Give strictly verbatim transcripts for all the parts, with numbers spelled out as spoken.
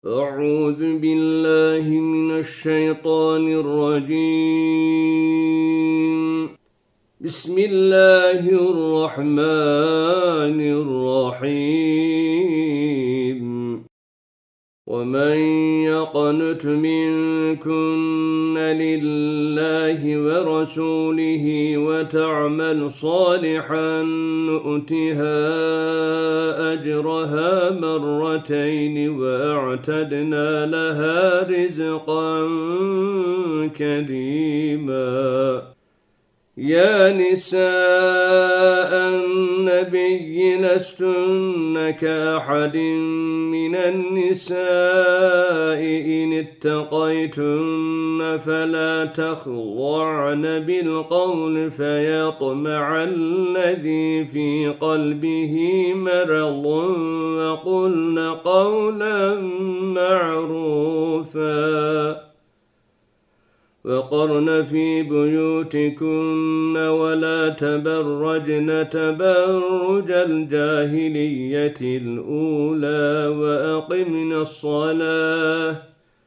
أعوذ بالله من الشيطان الرجيم. بسم الله الرحمن الرحيم. ومن يقنت منكن لله ورسوله وتعمل صالحا نؤتها أجرها مرتين وأعتدنا لها رزقا كريما. يا نساء النبي لستن كأحد من النساء إن اتقيتن فلا تخضعن بالقول فيطمع الذي في قلبه مرض وقلن قولا معروفا وقرن في بيوتكن ولا تبرجن تبرج الجاهلية الأولى وأقمن الصلاة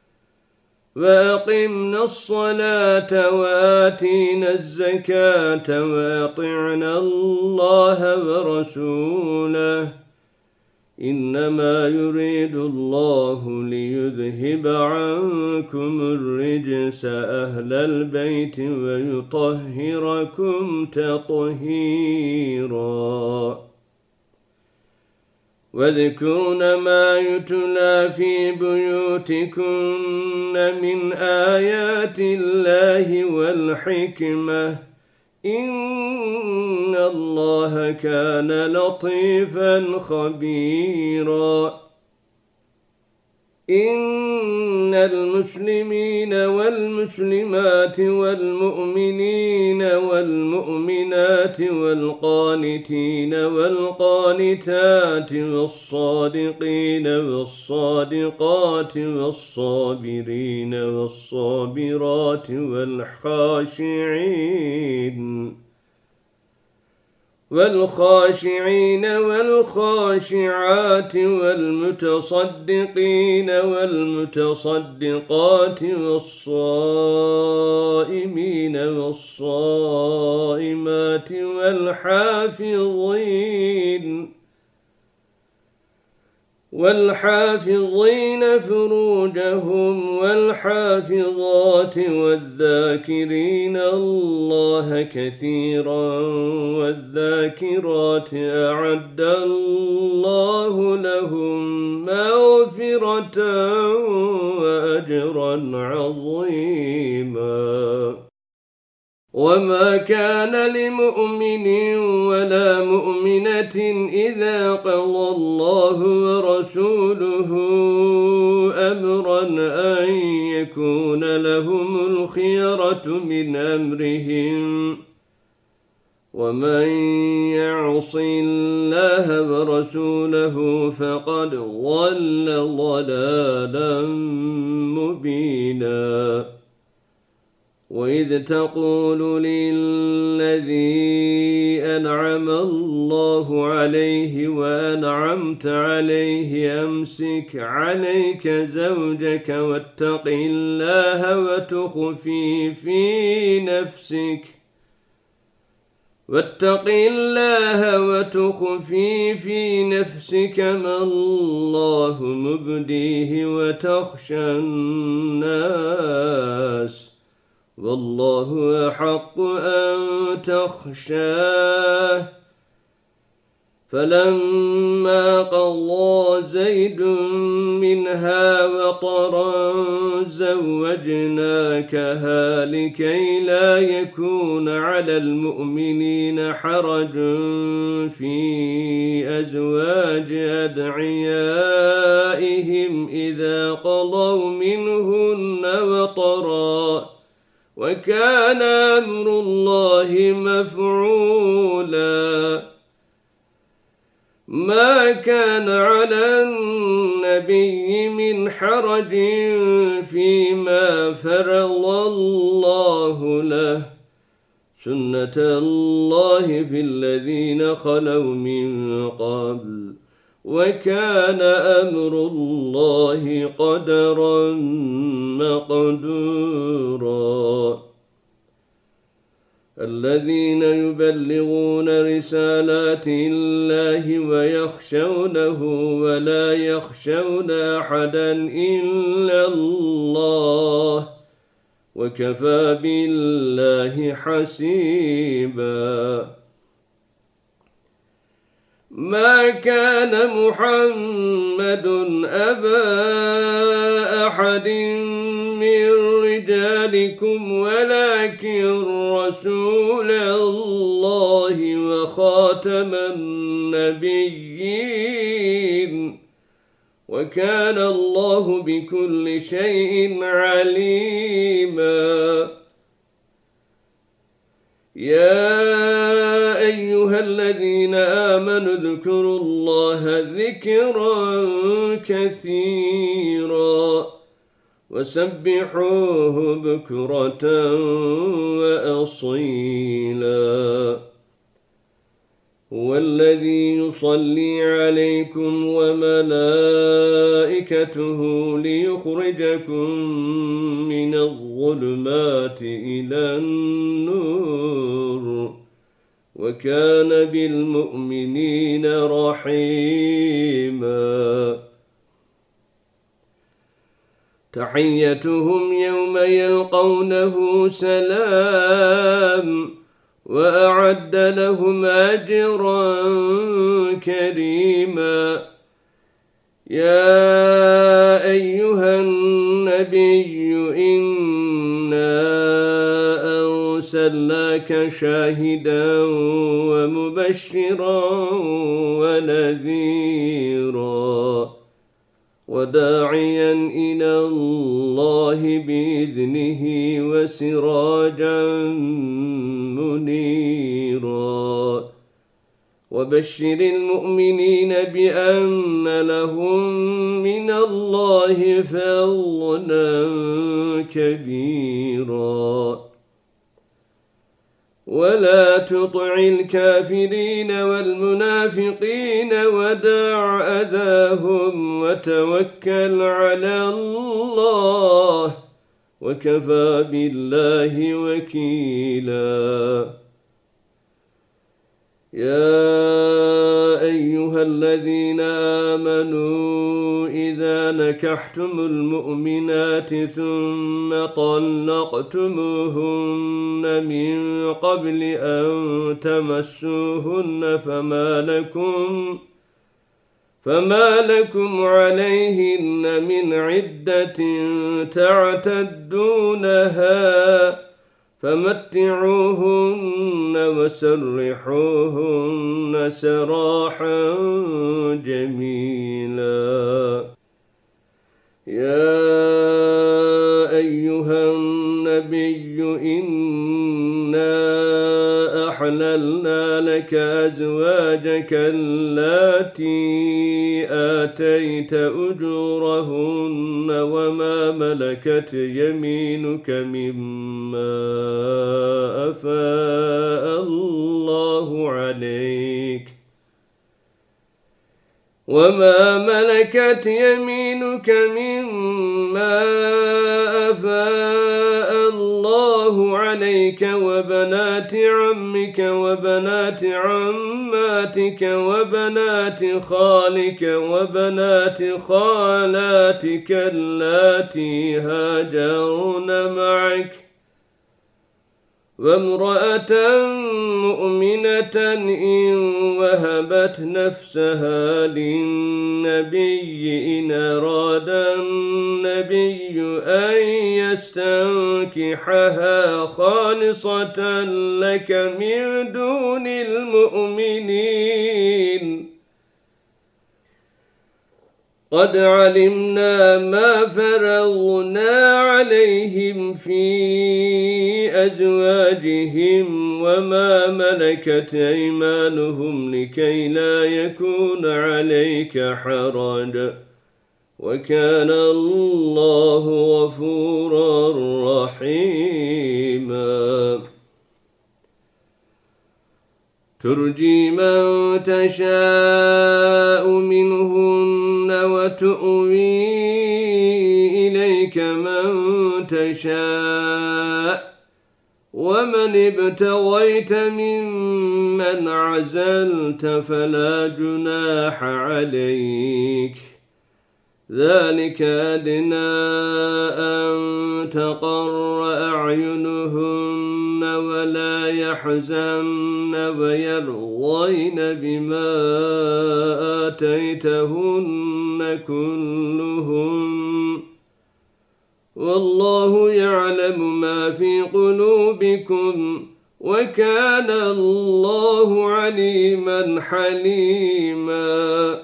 وأقمنا الصلاة وآتينا الزكاة وأطعنا الله ورسوله إنما يريد الله ليذهب عنكم الرجس أهل البيت ويطهركم تطهيرا. واذكرن ما يتلى في بيوتكن من آيات الله والحكمة إن الله كان لطيفا خبيرا. إن المسلمين والمسلمات والمؤمنين والمؤمنات والقانتين والقانتات والصادقين والصادقات والصابرين والصابرات والخاشعين والخاشعين والخاشعات والمتصدقين والمتصدقات والصائمين والصائمات والحافظين والحافظين فروجهم والحافظات والذاكرين الله كثيرا والذاكرات أعد الله لهم مغفرة وأجرا عظيما. وما كان لمؤمن ولا مؤمنة إذا قضى الله ورسوله أمرا أن يكون لهم الخيرة من أمرهم ومن يعص الله ورسوله فقد ضل ضلالا مبينا. وإذ تقول للذي أنعم الله عليه وأنعمت عليه أمسك عليك زوجك واتق الله وتخفي في نفسك واتق الله وتخفي في نفسك ما الله مبديه وتخشى الناس والله أحق أن تخشاه. فلما قضى زيد منها وطرا زوجناكها لكي لا يكون على المؤمنين حرج في أزواج أدعيائهم إذا قضوا منهن وطرا وكان أمر الله مفعولا. ما كان على النبي من حرج فيما فرض الله له سنة الله في الذين خلوا من قبل وكان أمر الله قدرا مقدورا. الذين يبلغون رسالات الله ويخشونه ولا يخشون أحدا إلا الله وكفى بالله حسيبا. ما كان محمد أبا أحد من رجالكم ولكن رسول الله وخاتم النبيين وكان الله بكل شيء عليما. يا أيها الذين آمنوا اذكروا الله ذكرا كثيرا وسبحوه بكرة وأصيلا. هو الذي يصلي عليكم وملائكته ليخرجكم من الظلمات إلى النور وكان بالمؤمنين رحيما. تحيتهم يوم يلقونه سلام وأعد لهم أجرا كريما. يا أيها النبي إنا أرسلناك شاهدا ومبشرا ونذيرا وداعيا إلى الله بإذنه وسراجا منيرا. وبشر المؤمنين بأن لهم من الله فضلا كبيرا. ولا تطع الكافرين والمنافقين ودع أذاهم وتوكل على الله وكفى بالله وكيلا. يا أيها الذين آمنوا إذا نكحتم المؤمنات ثم طلقتموهن من قبل أن تمسوهن فما لكم فما لكم عليهن من عدة تعتدونها فمتعوهن وسرحوهن سراحا جميلا. يا أيها النبي إنا أحللنا لك أزواجك اللاتي آتيت أجورهن وما ملكت يمينك مما أفاء الله عليك وما ملكت يمينك مما أفاء الله عليك وبنات عمك وبنات عماتك وبنات خالك وبنات خالاتك اللاتي هاجرن معك وامرأة مؤمنة إن وهبت نفسها للنبي إن أراد النبي أن يستنكحها خالصة لك من دون المؤمنين. قد علمنا ما فرضنا عليهم في أزواجهم وما ملكت أيمانهم لكي لا يكون عليك حرج وكان الله غفورا رحيما. ترجي من تشاء منهن وتؤوي إليك من تشاء ومن ابتغيت ممن عزلت فلا جناح عليك ذلك أدنى أن تقر أعينهن ولا يحزن ويرضين بما آتيتهن كلهم والله يعلم ما في قلوبكم وكان الله عليما حليما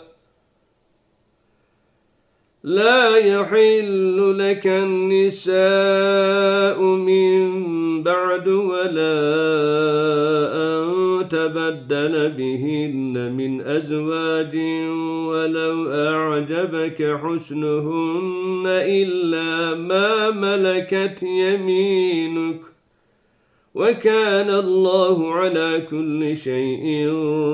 لا يحل لك النساء من بعد ولا أن تبدل بهن من أزواج ولو أعجبك حسنهن إلا ما ملكت يمينك وكان الله على كل شيء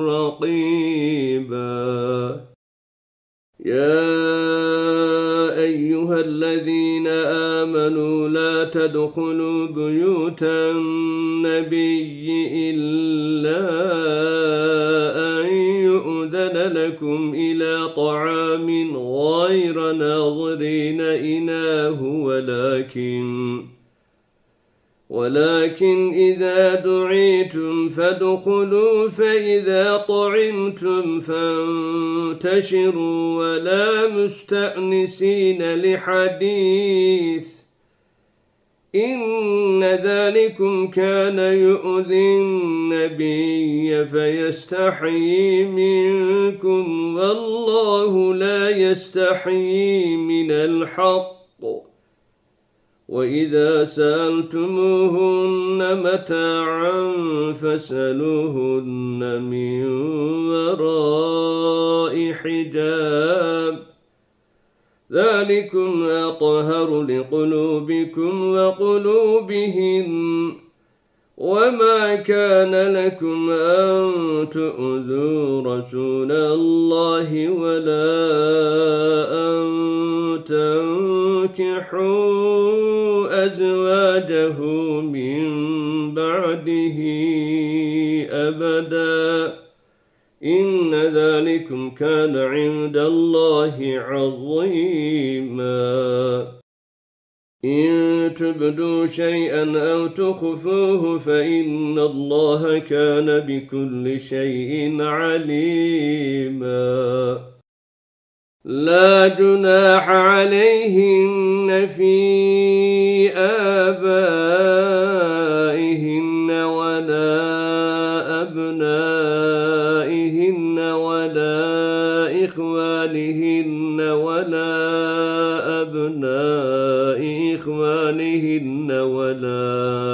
رقيبا يا أيها الذين آمنوا لا تدخلوا بيوت النبي إلا أن يؤذن لكم إلى طعام غير ناظرين إناه ولكن ولكن إذا دعيتم فادخلوا فإذا طعمتم فانتشروا ولا مستأنسين لحديث إن ذلكم كان يؤذي النبي فيستحيي منكم والله لا يستحيي من الحق وإذا سألتموهن متاعا فاسألوهن من وراء حجاب ذلكم أطهر لقلوبكم وقلوبهن وما كان لكم أن تؤذوا رسول الله ولا أن تنكحوا أزواجه من بعده أبدا إن ذلكم كان عند الله عظيما إن تبدوا شيئا أو تخفوه فإن الله كان بكل شيء عليما لا جناح عليهن في آبائهن ولا أبنائهن ولا إخوانهن ولا أبناء إخوانهن ولا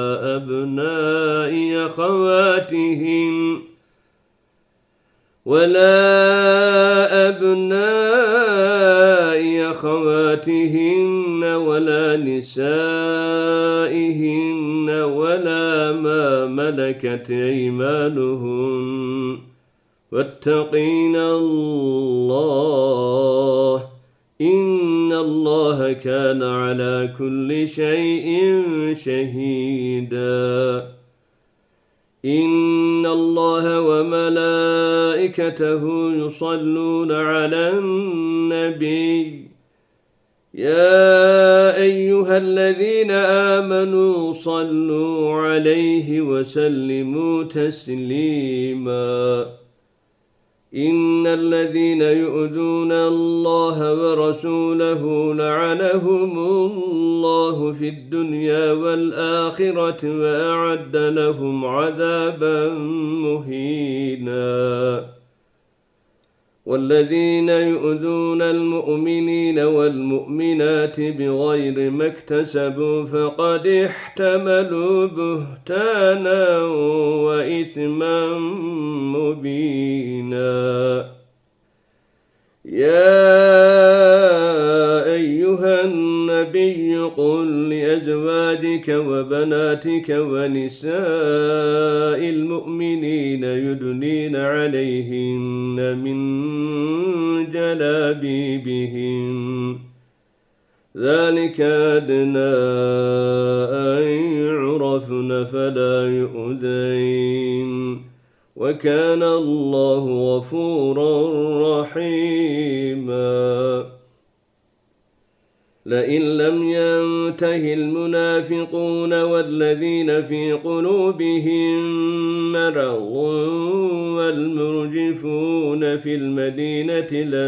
أبناء أخواتهن ولا أبناء أخواتهن ولا نسائهن ولا ما ملكت أيمانهن واتقين الله إن الله كان على كل شيء شهيدا إن الله وملائكته يصلون على النبي يا أيها الذين آمنوا صلوا عليه وسلموا تسليما إن الذين يؤذون الله ورسوله لعنهم الله في الدنيا والآخرة وأعد لهم عذابا مهينا والذين يؤذون المؤمنين والمؤمنات بغير ما اكتسبوا فقد احتملوا بهتانا وإثما مبينا يا أيها النبي قل لأزواجك أزواجك وبناتك ونساء المؤمنين يدنين عليهن من جلابيبهن ذلك أدنى أن يعرفن فلا يؤذين وكان الله غفورا رحيما. لئن لم ينته المنافقون والذين في قلوبهم مرض والمرجفون في المدينة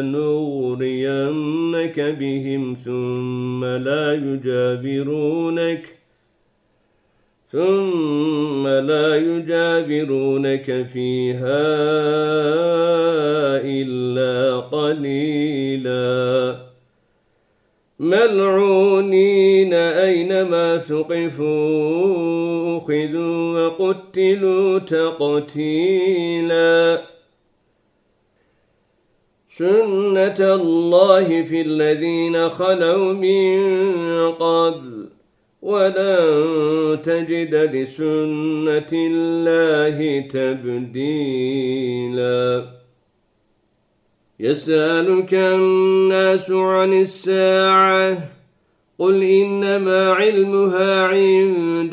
لنغرينك بهم ثم لا يجاورونك ثم لا يجاورونك فيها إلا قليلا ملعونين أينما ثقفوا أخذوا وقتلوا تقتيلا. سنة الله في الذين خلوا من قبل ولن تجد لسنة الله تبديلا. يسألك الناس عن الساعة قل إنما علمها عند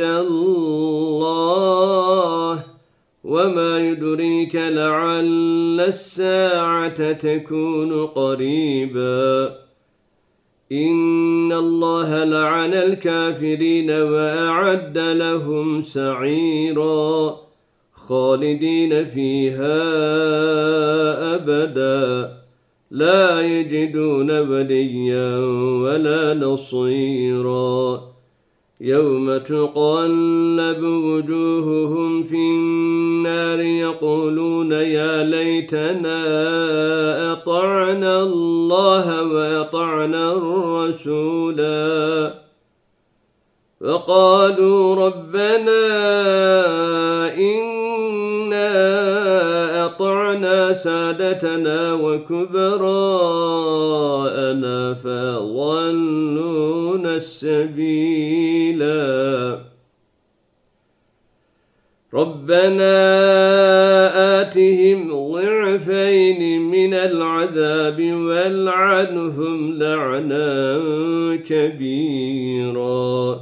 الله وما يدريك لعل الساعة تكون قريبا. إن الله لعن الكافرين وأعد لهم سعيرا خالدين فيها أبدا لا يجدون وليا ولا نصيرا. يوم تقلب وجوههم في النار يقولون يا ليتنا أطعنا الله وأطعنا الرسولا وقالوا ربنا إنا أطعنا سادتنا وكبراءنا فضلونا السبيلا. ربنا آتهم ضعفين من العذاب والعنهم لعنا كبيرا.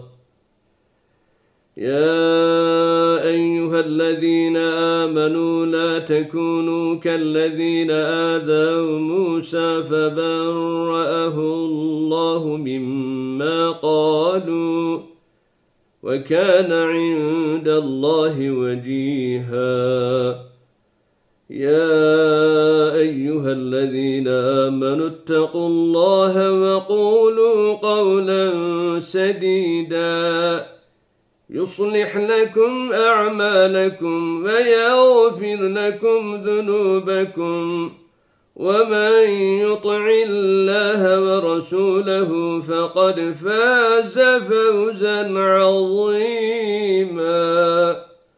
يا أيها الذين آمنوا لا تكونوا كالذين آذوا موسى فبرأه الله مما قالوا وكان عند الله وجيها. يا أيها الذين آمنوا اتقوا الله وقولوا قولا سديدا يصلح لكم أعمالكم ويغفر لكم ذنوبكم ومن يطع الله ورسوله فقد فاز فوزا عظيما.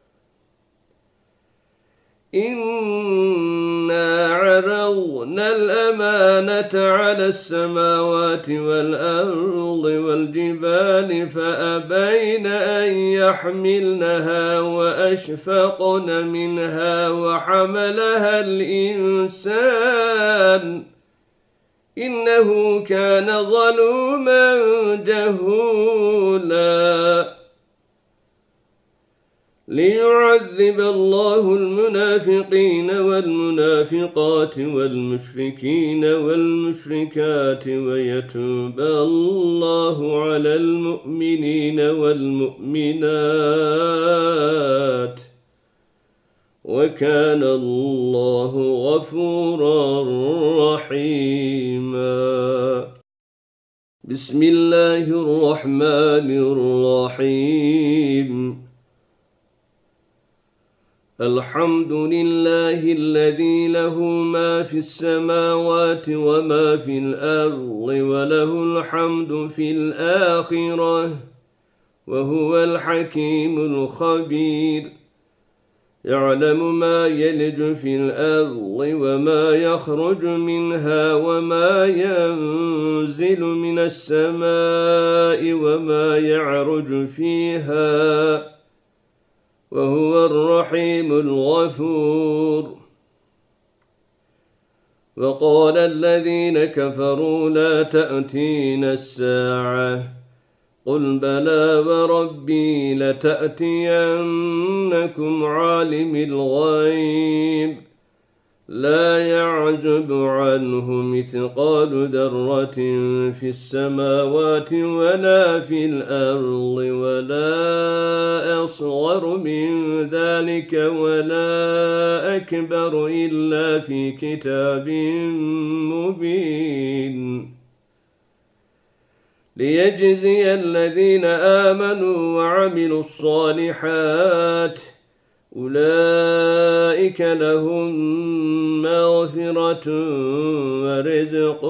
إنا عرضنا الأمانة على السماوات والأرض والجبال فأبين أن يحملنها وأشفقن منها وحملها الإنسان إنه كان ظلوما جهولا. ليعذب الله المنافقين والمنافقات والمشركين والمشركات ويتوب الله على المؤمنين والمؤمنات وكان الله غفورا رحيما. بسم الله الرحمن الرحيم. الحمد لله الذي له ما في السماوات وما في الأرض وله الحمد في الآخرة وهو الحكيم الخبير. يعلم ما يلج في الأرض وما يخرج منها وما ينزل من السماء وما يعرج فيها وهو الرحيم الغفور. وقال الذين كفروا لا تأتينا الساعة قل بلى وربي لتأتينكم عالم الغيب لا يعزب عنه مثقال ذرة في السماوات ولا في الأرض ولا أصغر من ذلك ولا أكبر إلا في كتاب مبين ليجزي الذين آمنوا وعملوا الصالحات أولئك لهم مغفرة ورزق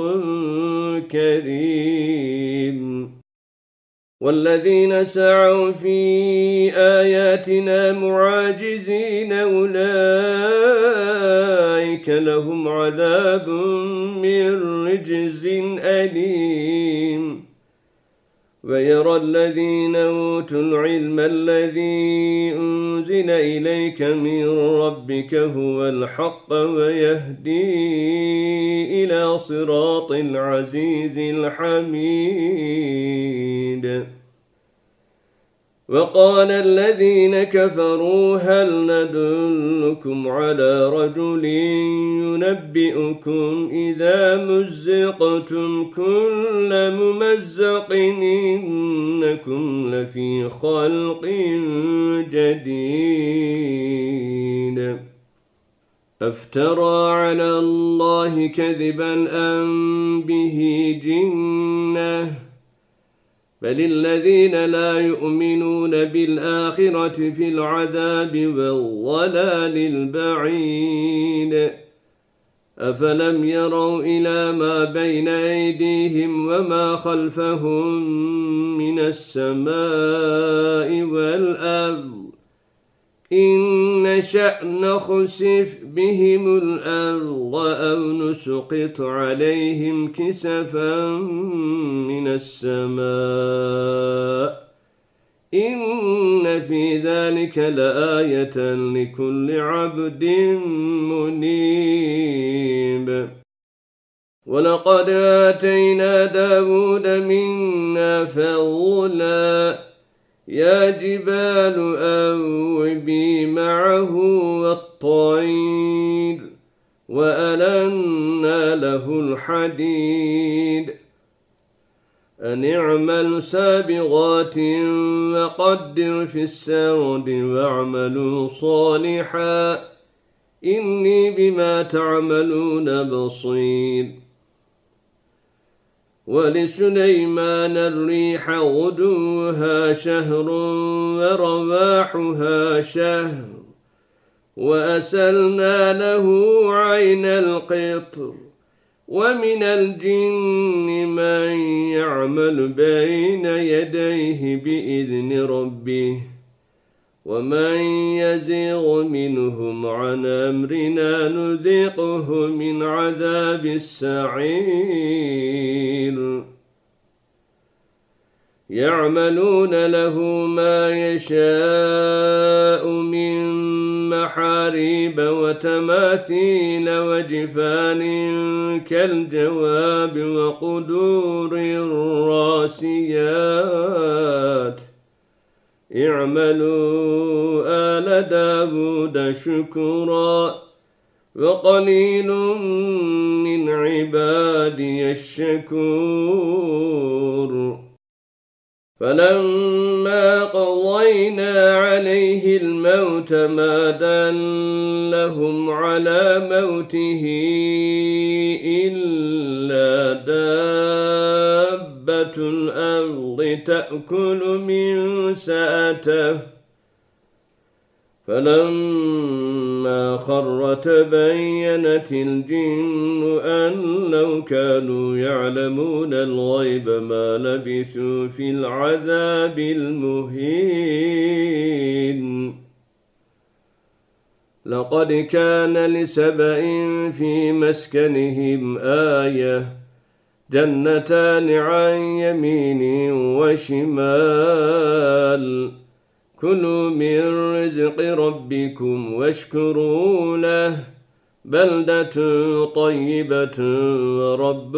كريم. والذين سعوا في آياتنا معاجزين أولئك لهم عذاب من رجز أليم. ويرى الذين أوتوا العلم الذي أنزل إليك من ربك هو الحق ويهدي إلى صراط العزيز الحميد. وقال الذين كفروا هل ندلكم على رجل ينبئكم إذا مزقتم كل ممزق إنكم لفي خلق جديد. أفترى على الله كذبا أم به جنة بل الذين لا يؤمنون بالآخرة في العذاب والضلال البعيد. أفلم يروا إلى ما بين أيديهم وما خلفهم من السماء والأرض إن نشأ نخسف بهم الأرض أو نسقط عليهم كسفا من السماء إن في ذلك لآية لكل عبد منيب. ولقد آتينا داود منا فضلا يا جبال أوبي معه والطير وألنا له الحديد أن اعملوا سابغات وقدر في السرد واعملوا صالحا إني بما تعملون بصير. ولسليمان الريح غدوها شهر ورواحها شهر وأسلنا له عين القطر ومن الجن من يعمل بين يديه بإذن ربه ومن يزيغ منهم عن أمرنا نذيقه من عذاب السعير. يعملون له ما يشاء من محاريب وتماثيل وجفان كالجواب وقدور الراسيات اعملوا آل داود شكرا وقليل من عبادي الشكور. فلما قضينا عليه الموت ما دلهم على موته إلا دابة الأرض تأكل من سأته فلما خر تبينت الجن أن لو كانوا يعلمون الغيب ما لبثوا في العذاب المهين. لقد كان لسبإ في مسكنهم آية جنتان عن يمين وشمال كلوا من رزق ربكم واشكروا له بلدة طيبة ورب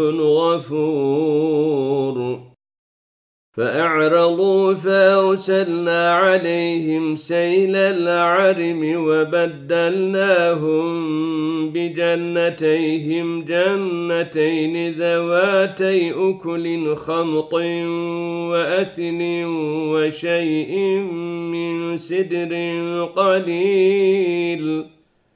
غفور فأعرضوا فأرسلنا عليهم سيل العرم وبدلناهم بجنتيهم جنتين ذواتي أكل خمط وأثل وشيء من سدر قليل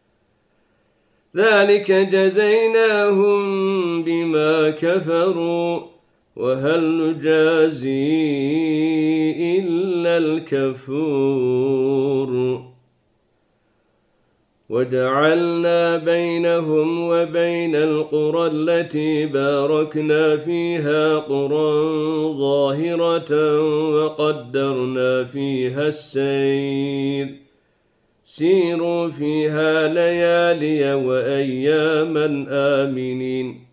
ذلك جزيناهم بما كفروا وهل نجازي إلا الكفور وجعلنا بينهم وبين القرى التي باركنا فيها قرى ظاهرة وقدرنا فيها السير سيروا فيها ليالي وأياما آمنين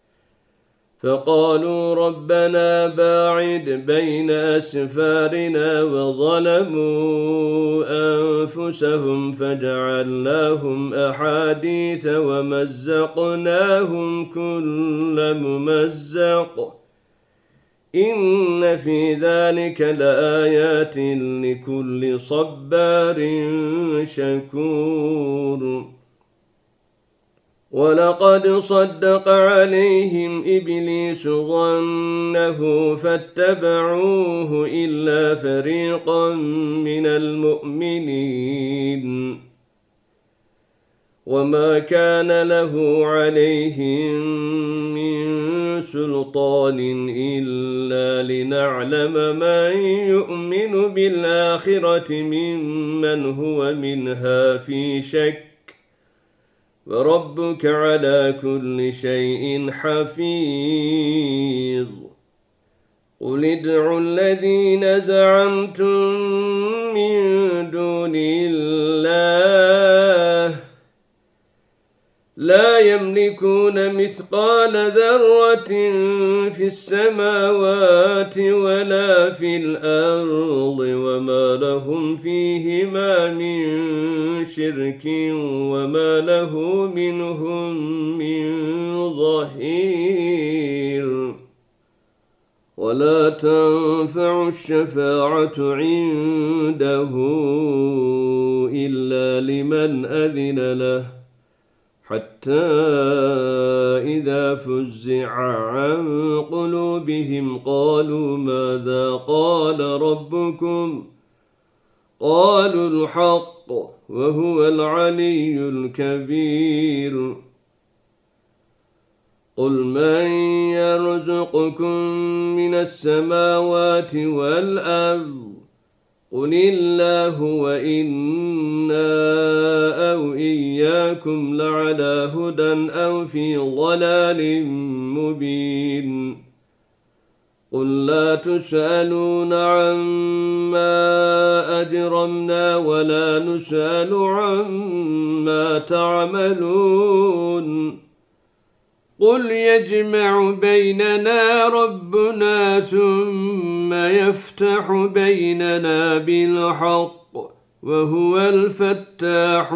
فقالوا ربنا باعد بين أسفارنا وظلموا أنفسهم فجعلناهم أحاديث ومزقناهم كل ممزق إن في ذلك لآيات لكل صبار شكور ولقد صدق عليهم إبليس ظنه فاتبعوه إلا فريقا من المؤمنين وما كان له عليهم من سلطان إلا لنعلم من يؤمن بالآخرة ممن هو منها في شك وربك على كل شيء حفيظ قل ادعوا الذين زعمتم من دون الله لا يملكون مثقال ذرة في السماوات ولا في الأرض وما لهم فيهما من شرك وما له منهم من ظهير ولا تنفع الشفاعة عنده إلا لمن أذن له حتى إذا فزع عن قلوبهم قالوا ماذا قال ربكم قالوا الحق وهو العلي الكبير قل من يرزقكم من السماوات والأرض قل الله وإنا أو إياكم لعلى هدى أو في ضلال مبين قل لا تسألون عما أجرمنا ولا نسأل عما تعملون قل يجمع بيننا ربنا ثم يفتح بيننا بالحق وهو الفتاح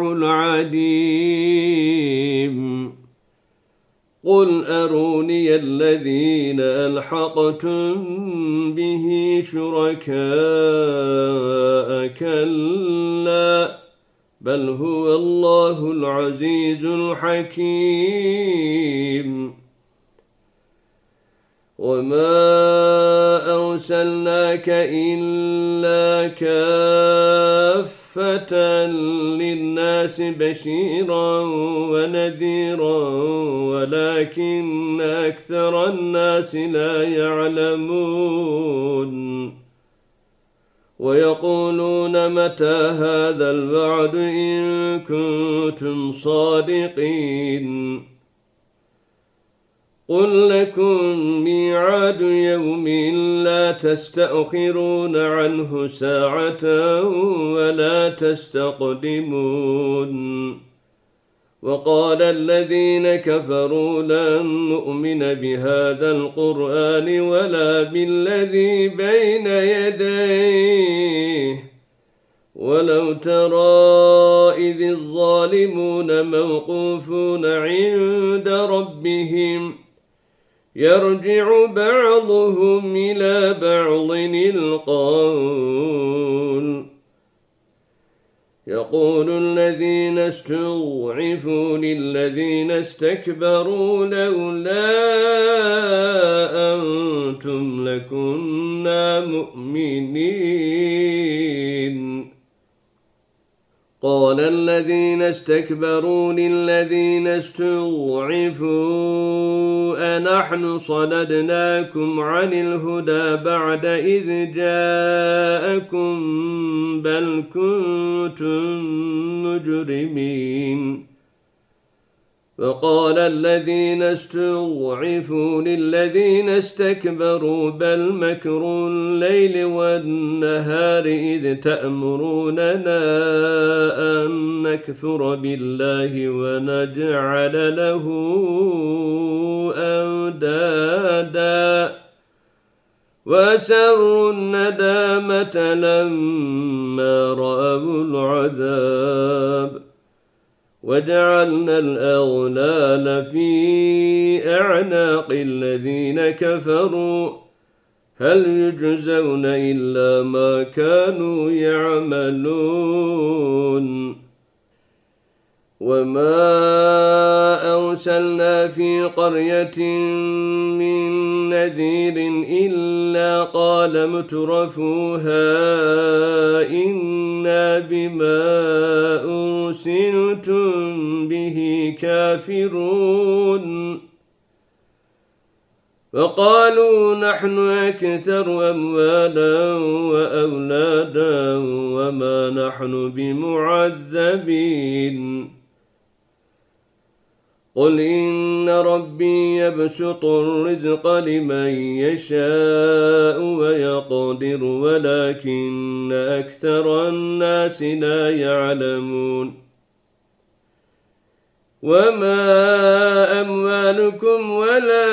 العليم قل أروني الذين ألحقتم به شركاء كلا بل هو الله العزيز الحكيم وما أرسلناك إلا كافة للناس بشيرا ونذيرا ولكن أكثر الناس لا يعلمون ويقولون متى هذا الوعد إن كنتم صادقين قل لكم ميعاد يوم لا تستأخرون عنه ساعة ولا تستقدمون وقال الذين كفروا لن نؤمن بهذا القرآن ولا بالذي بين يديه ولو ترى إذ الظالمون موقوفون عند ربهم يرجع بعضهم إلى بعض القول يقول الذين استضعفوا للذين استكبروا لولا أنتم لكنا مؤمنين قال الذين استكبروا للذين استضعفوا أنحن صددناكم عن الهدى بعد إذ جاءكم بل كنتم مجرمين وقال الذين استضعفوا للذين استكبروا بل مكر الليل والنهار إذ تأمروننا أن نكفر بالله ونجعل له أندادا وأسروا الندامة لما رأوا العذاب وجعلنا الأغلال في أعناق الذين كفروا هل يجزون إلا ما كانوا يعملون وما أرسلنا في قرية من نذير إلا قال مترفوها إنا بما أرسلتم به كافرون وقالوا نحن أكثر أموالا وأولادا وما نحن بمعذبين قل إن ربي يبسط الرزق لمن يشاء ويقدر ولكن أكثر الناس لا يعلمون وما أموالكم ولا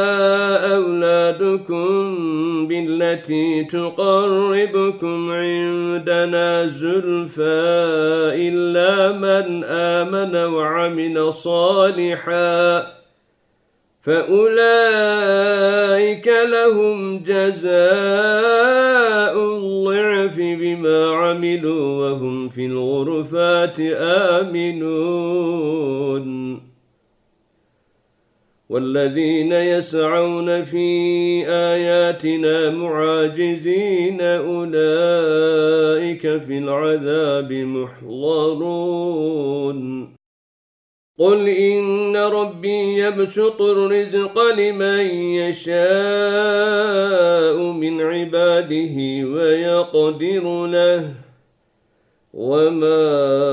أولادكم بالتي تقربكم عندنا زلفى إلا من آمن وعمل صالحا فأولئك لهم جزاء الضعف بما عملوا وهم في الغرفات آمنون والذين يسعون في آياتنا معاجزين أولئك في العذاب محضرون قل إن ربي يبسط الرزق لمن يشاء من عباده ويقدر له وما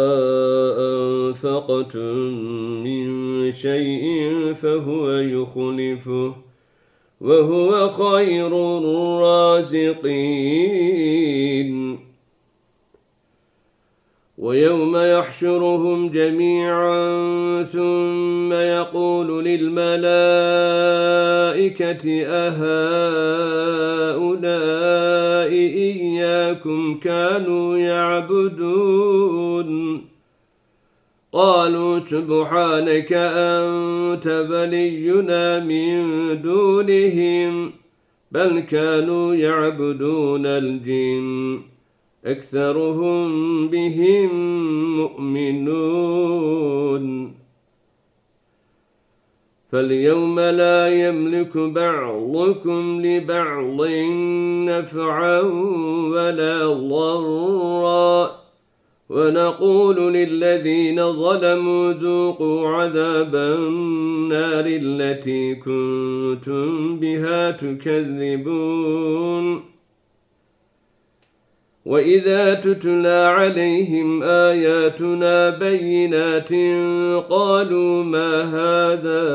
أنفقتم من شيء فهو يخلفه وهو خير الرازقين ويوم يحشرهم جميعا ثم يقول للملائكة أهؤلاء إياكم كانوا يعبدون قالوا سبحانك أنت ولينا من دونهم بل كانوا يعبدون الجن أكثرهم بهم مؤمنون فاليوم لا يملك بعضكم لبعض نفعا ولا ضرا ونقول للذين ظلموا ذوقوا عذاب النار التي كنتم بها تكذبون وإذا تتلى عليهم آياتنا بينات قالوا ما هذا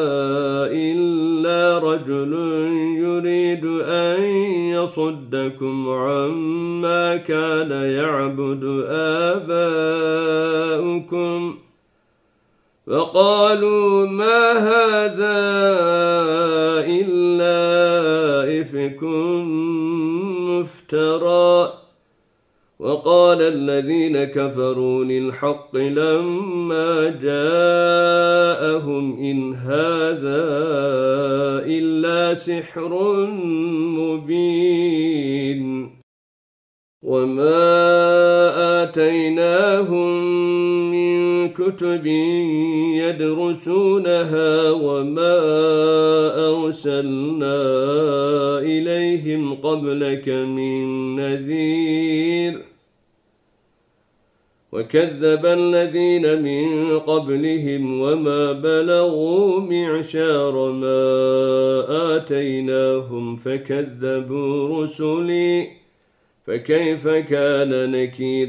إلا رجل يريد أن يصدكم عما كان يعبد آباؤكم وقالوا ما هذا إلا إفك مفترى وقال الذين كفروا للحق لما جاءهم إن هذا إلا سحر مبين وما آتيناهم من كتب يدرسونها وما أرسلنا إليهم قبلك من نذير وكذب الذين من قبلهم وما بلغوا معشار ما آتيناهم فكذبوا رسلي فكيف كان نكير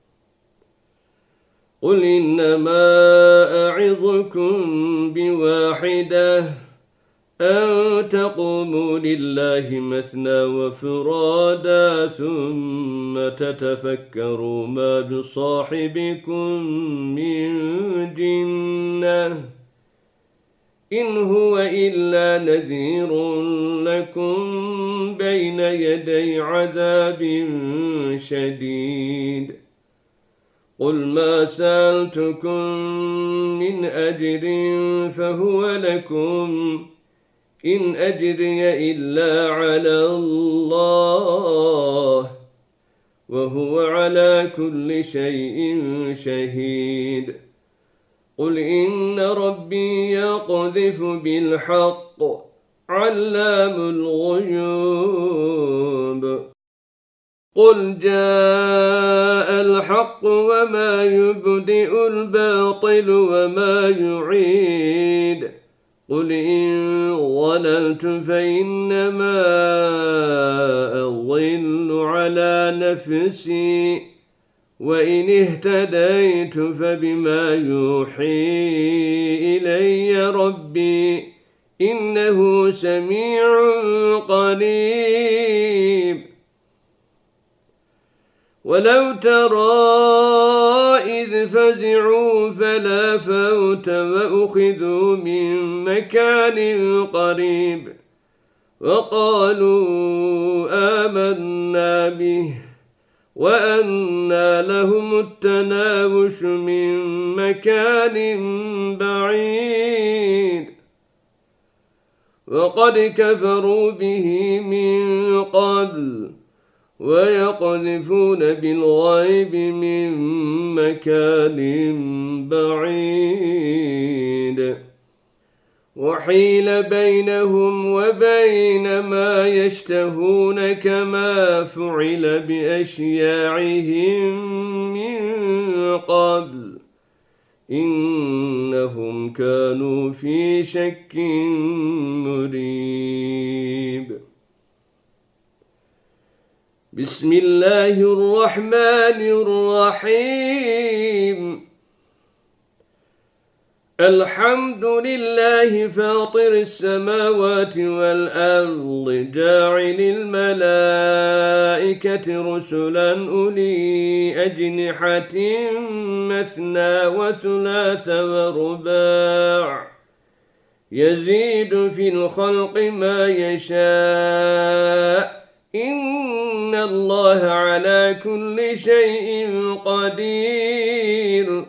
قل إنما أعظكم بواحدة أن تقوموا لله مثنى وفرادا ثم تتفكروا ما بصاحبكم من جنة إن هو إلا نذير لكم بين يدي عذاب شديد قل ما سألتكم من أجر فهو لكم إن أجري إلا على الله وهو على كل شيء شهيد قل إن ربي يقذف بالحق علام الغيوب قل جاء الحق وما يبدئ الباطل وما يعيد قل إن ضللت فإنما أضل على نفسي وإن اهتديت فبما يوحي إلي ربي إنه سميع قريب ولو ترى إذ فزعوا فلا فوت وأخذوا من مكان قريب وقالوا آمنا به وأنى لهم التناوش من مكان بعيد وقد كفروا به من قبل ويقذفون بالغيب من مكان بعيد وحيل بينهم وبين ما يشتهون كما فعل بأشياعهم من قبل إنهم كانوا في شك مريب بسم الله الرحمن الرحيم الحمد لله فاطر السماوات والأرض جاعل الملائكة رسلا أولي أجنحة مثنى وثلاث ورباع يزيد في الخلق ما يشاء إن الله على كل شيء قدير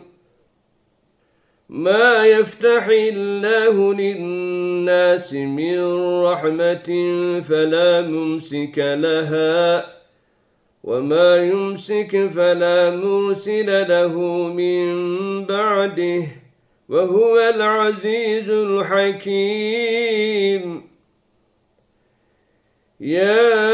ما يفتح الله للناس من رحمة فلا ممسك لها وما يمسك فلا مرسل له من بعده وهو العزيز الحكيم يا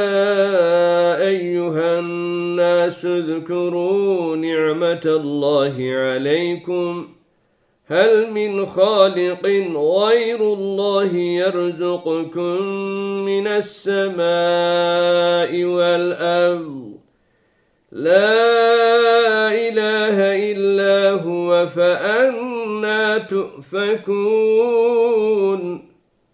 أيها الناس اذكروا نعمة الله عليكم هل من خالق غير الله يرزقكم من السماء والأرض لا إله إلا هو فأنى تؤفكون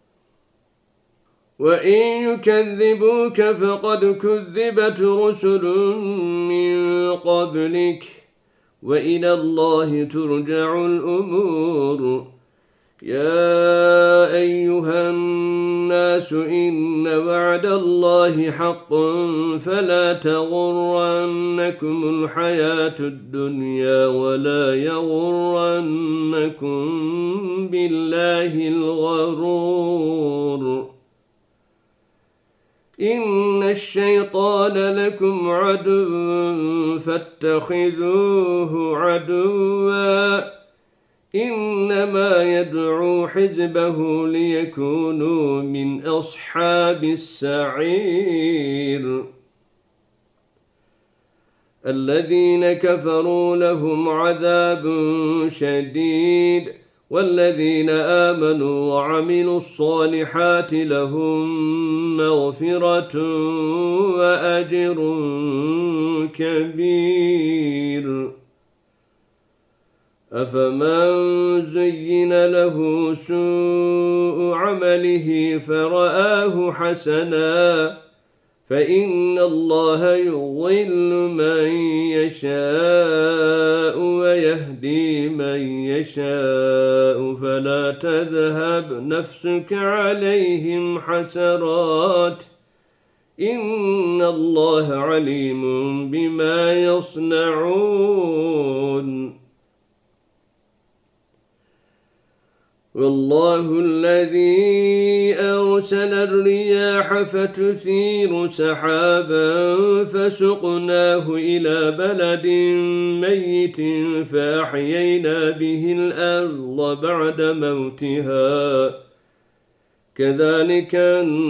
وإن يكذبوك فقد كذبت رسل من قبلك وإلى الله ترجع الأمور يا أيها الناس إن وعد الله حق فلا تغرنكم الحياة الدنيا ولا يغرنكم بالله الغرور إن الشيطان لكم عدو فاتخذوه عدوا إنما يدعو حزبه ليكونوا من أصحاب السعير الذين كفروا لهم عذاب شديد والذين آمنوا وعملوا الصالحات لهم مغفرة وأجر كبير أفمن زين له سوء عمله فرآه حسنا فإن الله يضل من يشاء ويهدي من يشاء فلا تذهب نفسك عليهم حسرات إن الله عليم بما يصنعون والله الذي أرسل الرياح فتثير سحابا فسقناه إلى بلد ميت فأحيينا به الأرض بعد موتها كذلك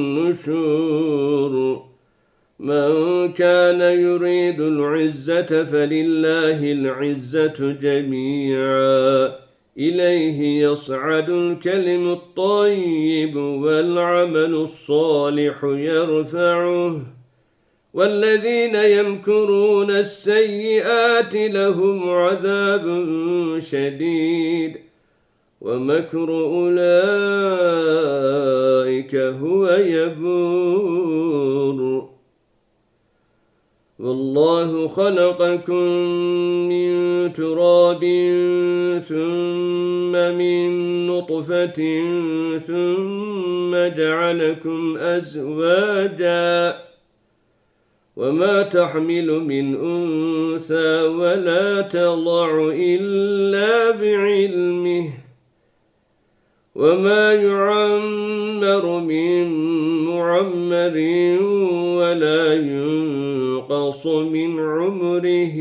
النشور من كان يريد العزة فلله العزة جميعا إليه يصعد الكلم الطيب والعمل الصالح يرفعه والذين يمكرون السيئات لهم عذاب شديد ومكر أولئك هو يبور والله خلقكم من تراب ثم من نطفة ثم جعلكم أزواجا وما تحمل من أنثى ولا تضع إلا بعلمه وما يعمر من معمر ولا ينقص من عمره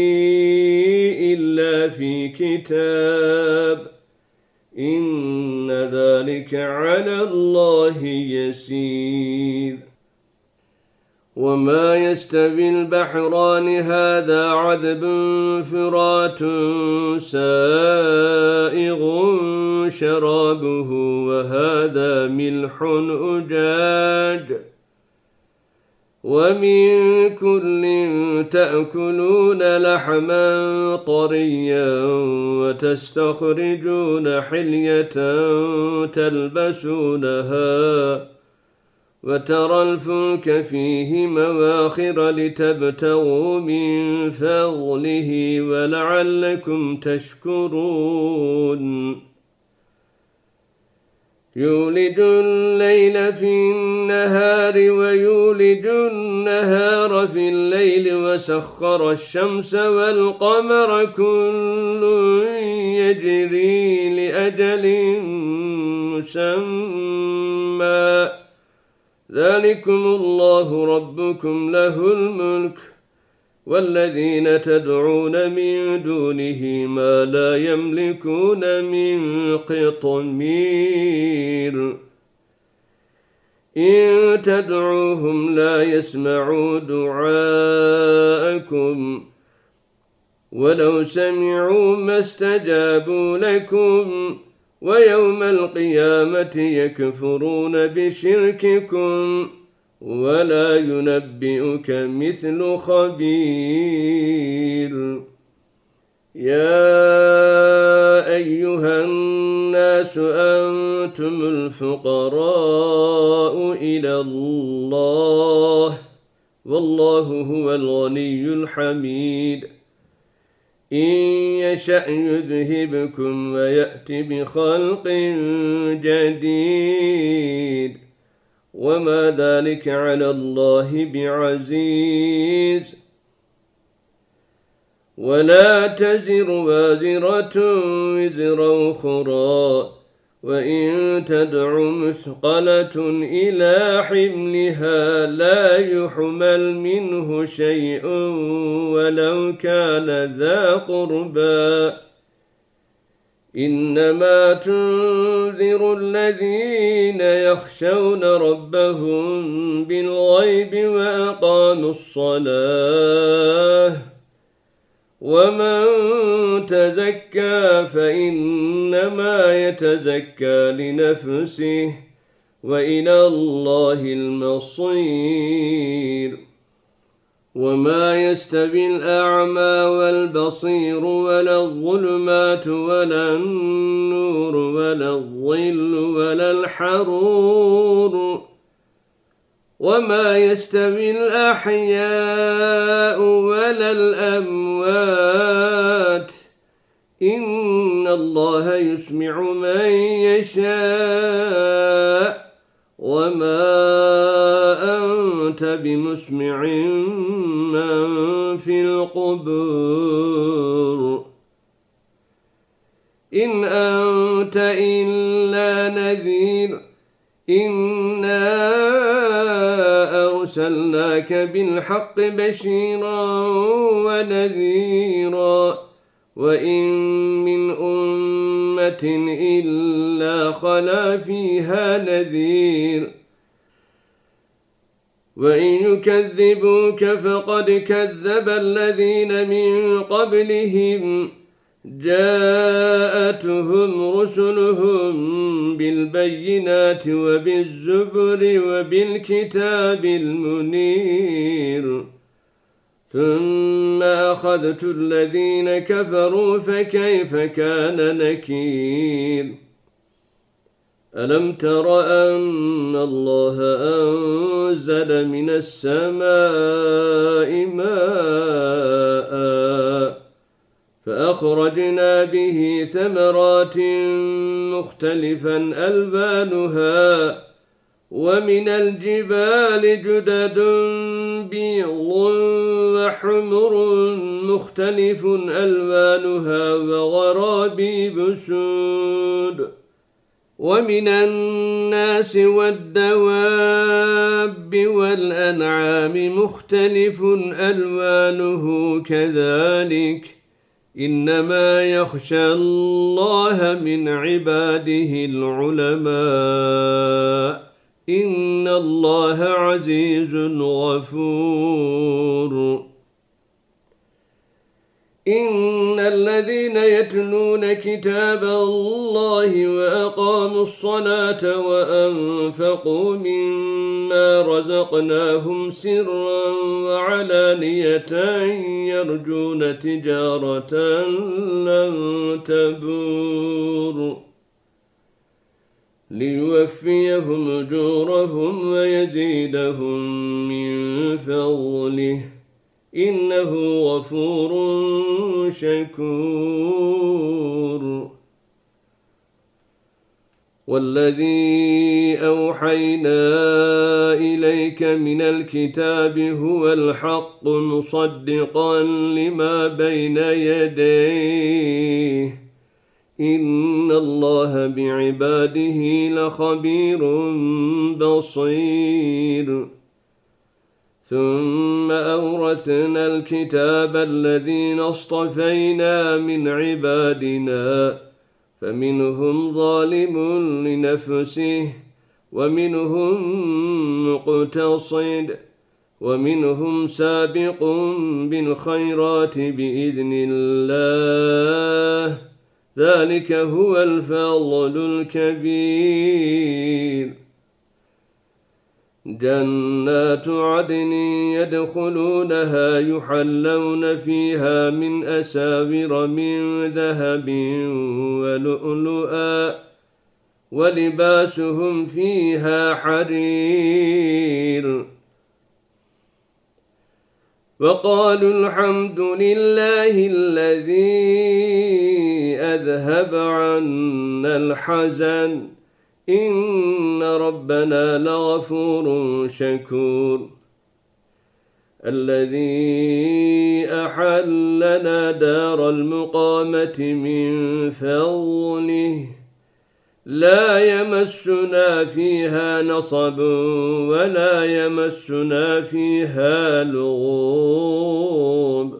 إلا في كتاب إن ذلك على الله يسير وما يستوي البحران هذا عذب فرات سائغ شرابه وهذا ملح أجاج ومن كل تأكلون لحما طريا وتستخرجون حلية تلبسونها وترى الفلك فيه مواخر لتبتغوا من فضله ولعلكم تشكرون يولج الليل في النهار ويولج النهار في الليل وسخر الشمس والقمر كل يجري لأجل مسمى ذلكم الله ربكم له الملك والذين تدعون من دونه ما لا يملكون من قطمير إن تدعوهم لا يسمعوا دعاءكم ولو سمعوا ما استجابوا لكم ويوم القيامة يكفرون بشرككم ولا ينبئك مثل خبير. يا أيها الناس أنتم الفقراء إلى الله والله هو الغني الحميد. إن يشأ يذهبكم ويأت بخلق جديد وما ذلك على الله بعزيز. ولا تزر وازرة وزر أخرى وإن تدع مثقلة إلى حملها لا يحمل منه شيء ولو كان ذا قربى إنما تنذر الذين يخشون ربهم بالغيب وأقاموا الصلاة ومن تزكى فإنما يتزكى لنفسه وإلى الله المصير. وما يستوي الأعمى والبصير ولا الظلمات ولا النور ولا الظل ولا الحرور وما يستوي الأحياء ولا الأموات إن الله يسمع من يشاء وما أنت بمسمع من في القبور إن أنت إلا نذير إنا أرسلناك بالحق بشيرا ونذيرا وإن من أمة إلا خلا فيها نذير وإن يكذبوك فقد كذب الذين من قبلهم جاءتهم رسلهم بالبينات وبالزبر وبالكتاب المنير ثم أخذت الذين كفروا فكيف كان نكير. ألم تر أن الله أنزل من السماء ماء فأخرجنا به ثمرات مختلفا ألوانها ومن الجبال جدد بيض وحمر مختلف ألوانها وغرابيب سود ومن الناس والدواب والأنعام مختلف ألوانه كذلك إنما يخشى الله من عباده العلماء إن الله عزيز غفور. إن الذين يتلون كتاب الله وأقاموا الصلاة وأنفقوا مما رزقناهم سرا وعلانية يرجون تجارة لن تبور ليوفيهم أجورهم ويزيدهم من فضله إنه غفور شكور. والذي أوحينا إليك من الكتاب هو الحق مصدقا لما بين يديه إن الله بعباده لخبير بصير. ثم أورثنا الكتاب الذين اصطفينا من عبادنا فمنهم ظالم لنفسه ومنهم مقتصد ومنهم سابق بالخيرات بإذن الله ذلك هو الفضل الكبير. جنات عدن يدخلونها يحلون فيها من أساور من ذهب ولؤلؤا ولباسهم فيها حرير وقالوا الحمد لله الذي أذهب عنا الحزن إن ربنا لغفور شكور الذي أحلنا دار المقامة من فضله لا يمسنا فيها نصب ولا يمسنا فيها لغوب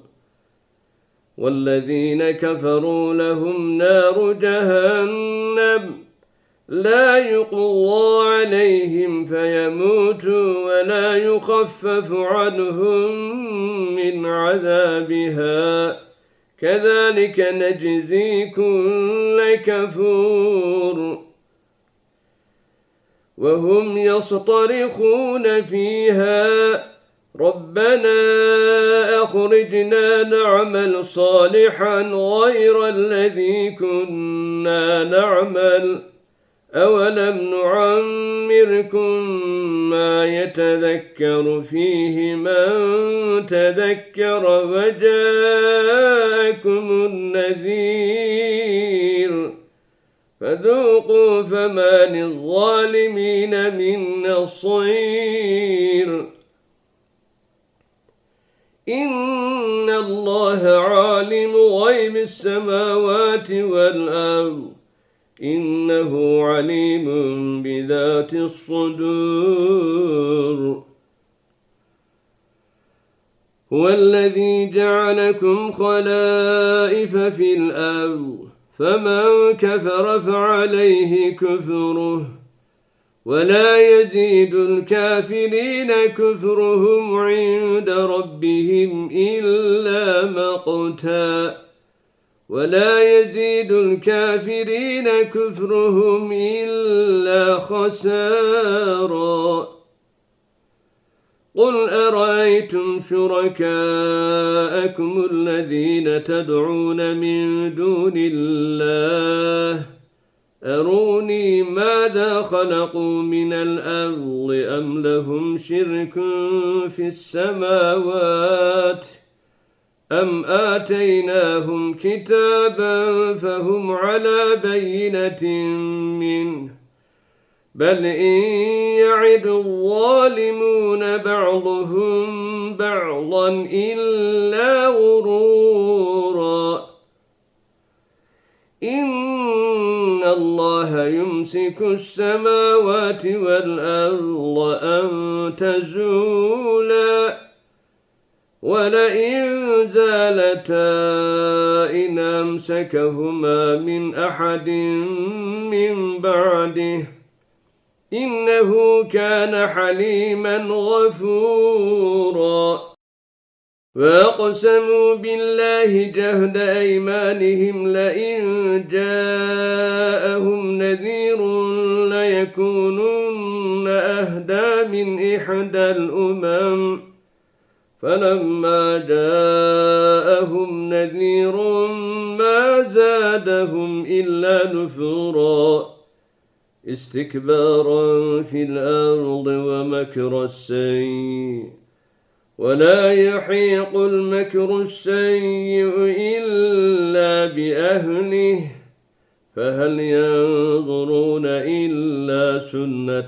والذين كفروا لهم نار جهنم لا يقضى عليهم فيموتوا ولا يخفف عنهم من عذابها كذلك نجزي كل كفور وهم يصطرخون فيها ربنا أخرجنا نعمل صالحا غير الذي كنا نعمل أولم نعمركم ما يتذكر فيه من تذكر وجاءكم النذير فذوقوا فما للظالمين من نصير إن الله عالم غيب السماوات والأرض إنه عليم بذات الصدور هو الذي جعلكم خلائف في الأرض فمن كفر فعليه كفره ولا يزيد الكافرين كفرهم عند ربهم إلا مقتا ولا يزيد الكافرين كفرهم إلا خسارا قل أرأيتم شركاءكم الذين تدعون من دون الله أروني ماذا خلقوا من الأرض أم لهم شرك في السماوات أم آتيناهم كتابا فهم على بينة منه بل إن يعد الظالمون بعضهم بعضا إلا غرورا إن الله يمسك السماوات والأرض أن تزولا ولئن زالتا إن أمسكهما من أحد من بعده إنه كان حليما غفورا وأقسموا بالله جهد أيمانهم لئن جاءهم نذير ليكونن أهدى من إحدى الأمم فلما جاءهم نذير ما زادهم إلا نفورا استكبارا في الأرض ومكر السيء ولا يحيق المكر السيء إلا بأهله فهل ينظرون إلا سنة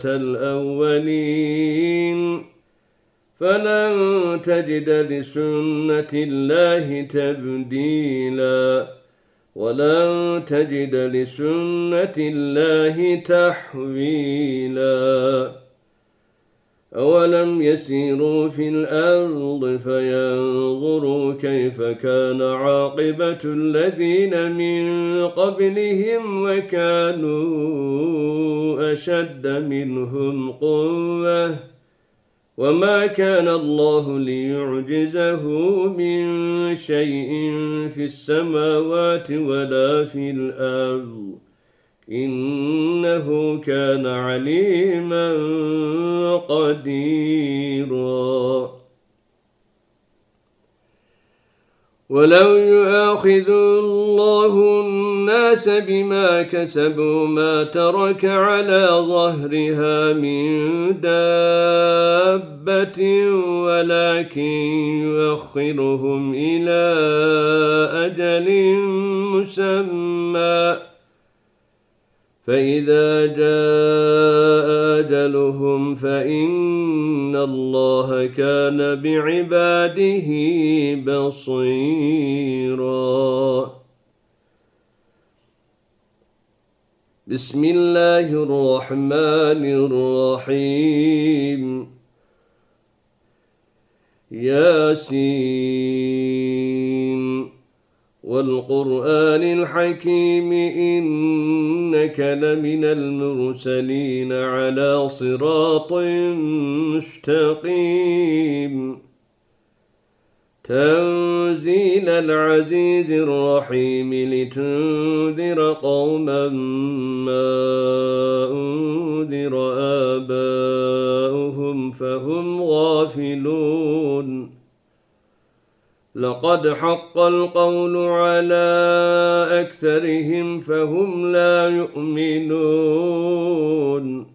الأولين فلن تجد لسنة الله تبديلا ولن تجد لسنة الله تحويلا أولم يسيروا في الأرض فينظروا كيف كان عاقبة الذين من قبلهم وكانوا أشد منهم قوة وما كان الله ليعجزه من شيء في السماوات ولا في الأرض إنه كان عليما قديرا. ولو يؤاخذ الله الناس بما كسبوا ما ترك على ظهرها من دابة ولكن يؤخرهم إلى أجل مسمى فإذا جاء أجلهم فإن الله كان بعباده بصيرا. بسم الله الرحمن الرحيم. ياسين والقرآن الحكيم إنك لمن المرسلين على صراط مستقيم تنزيل العزيز الرحيم لتنذر قوما ما أنذر آباؤهم فهم غافلون. لقد حق القول على أكثرهم فهم لا يؤمنون.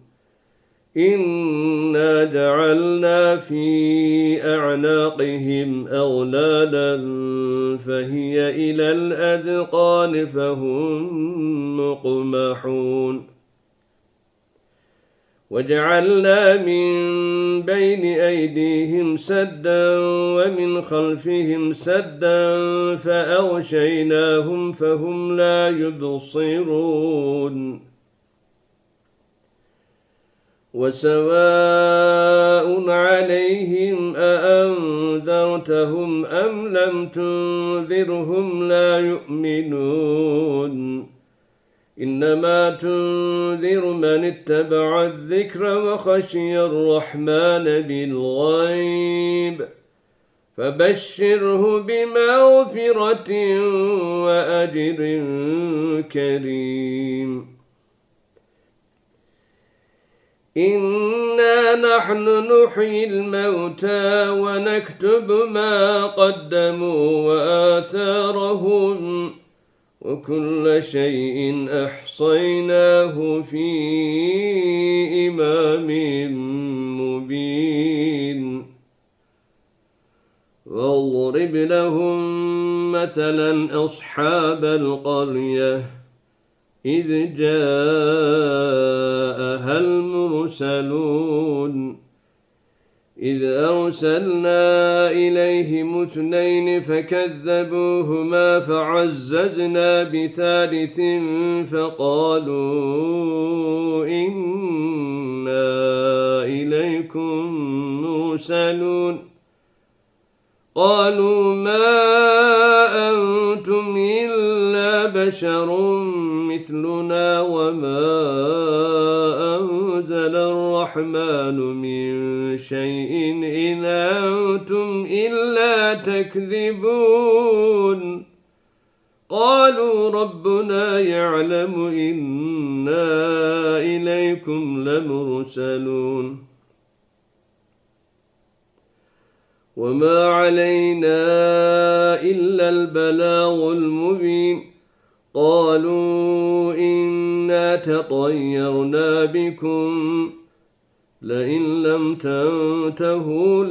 إنا جعلنا في أعناقهم أغلالا فهي إلى الأذقان فهم مقمحون. وجعلنا من بين أيديهم سدا ومن خلفهم سدا فأغشيناهم فهم لا يبصرون. وسواء عليهم أأنذرتهم أم لم تنذرهم لا يؤمنون. إنما تنذر من اتبع الذكر وخشي الرحمن بالغيب فبشره بمغفرة وأجر كريم. إنا نحن نحيي الموتى ونكتب ما قدموا وآثارهم وكل شيء أحصيناه في إمام مبين. واضرب لهم مثلا أصحاب القرية إذ جاءها المرسلون إذ أرسلنا إليهم اثنين فكذبوهما فعززنا بثالث فقالوا إنا إليكم مرسلون. قالوا ما أنتم إلا بشر مثلنا وما أنزل الرحمن من شيء إن أنتم إلا تكذبون. قالوا ربنا يعلم إنا إليكم لمرسلون وما علينا إلا البلاغ المبين. قالوا إنا تطيرنا بكم لئن لم تنتهوا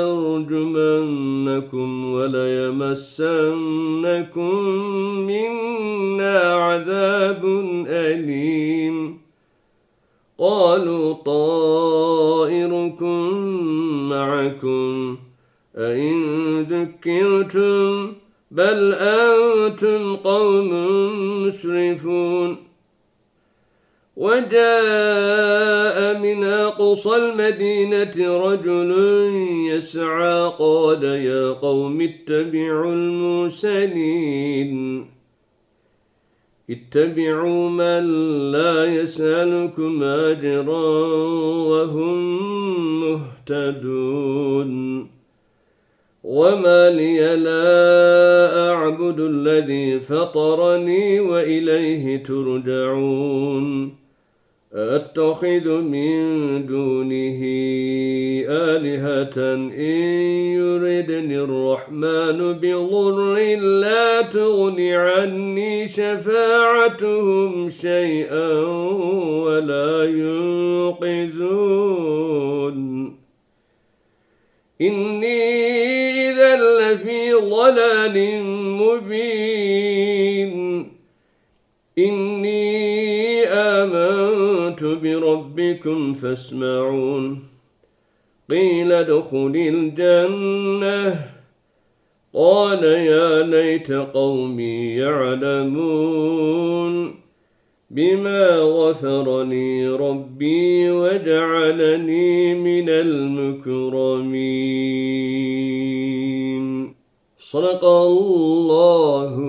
لنرجمنكم وليمسنكم منا عذاب أليم. قالوا طائركم معكم أئن ذكرتم بل أنتم قوم مسرفون. وجاء من أقصى المدينة رجل يسعى قال يا قوم اتبعوا المرسلين اتبعوا من لا يسألكم أجرا وهم مهتدون. وما لي لا أعبد الذي فطرني وإليه ترجعون أتخذ من دونه آلهة إن يردني الرحمن بضر لا تغن عني شفاعتهم شيئا ولا ينقذون إني إذا لفي ضلال مبين إني آمنت بربكم فاسمعون قيل ادخل الجنة قال يا ليت قومي يعلمون بما غفر لي ربي وجعلني من المكرمين صدق الله